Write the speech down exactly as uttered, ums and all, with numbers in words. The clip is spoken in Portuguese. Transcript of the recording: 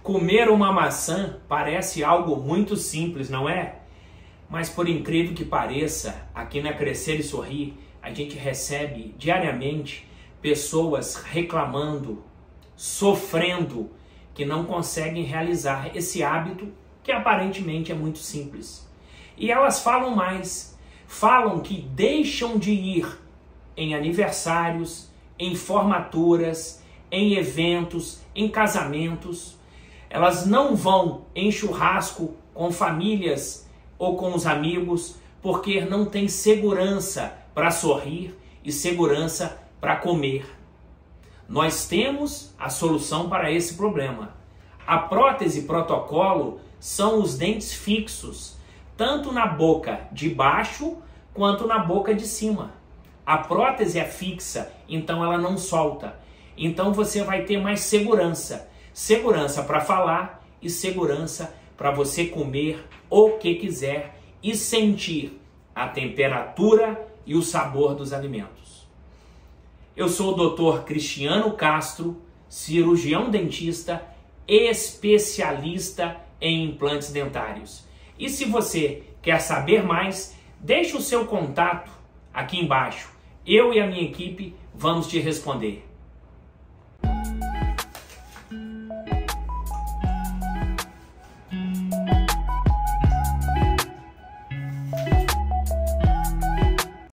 Comer uma maçã parece algo muito simples, não é? Mas por incrível que pareça, aqui na Crescer e Sorrir, a gente recebe diariamente pessoas reclamando, sofrendo, que não conseguem realizar esse hábito que aparentemente é muito simples. E elas falam mais, falam que deixam de ir em aniversários, em formaturas, em eventos, em casamentos. Elas não vão em churrasco com famílias ou com os amigos porque não tem segurança para sorrir e segurança para comer. Nós temos a solução para esse problema. A prótese protocolo são os dentes fixos, tanto na boca de baixo quanto na boca de cima. A prótese é fixa, então ela não solta. Então você vai ter mais segurança. Segurança para falar e segurança para você comer o que quiser e sentir a temperatura e o sabor dos alimentos. Eu sou o doutor Cristiano Castro, cirurgião dentista, especialista em implantes dentários. E se você quer saber mais, deixe o seu contato aqui embaixo. Eu e a minha equipe vamos te responder.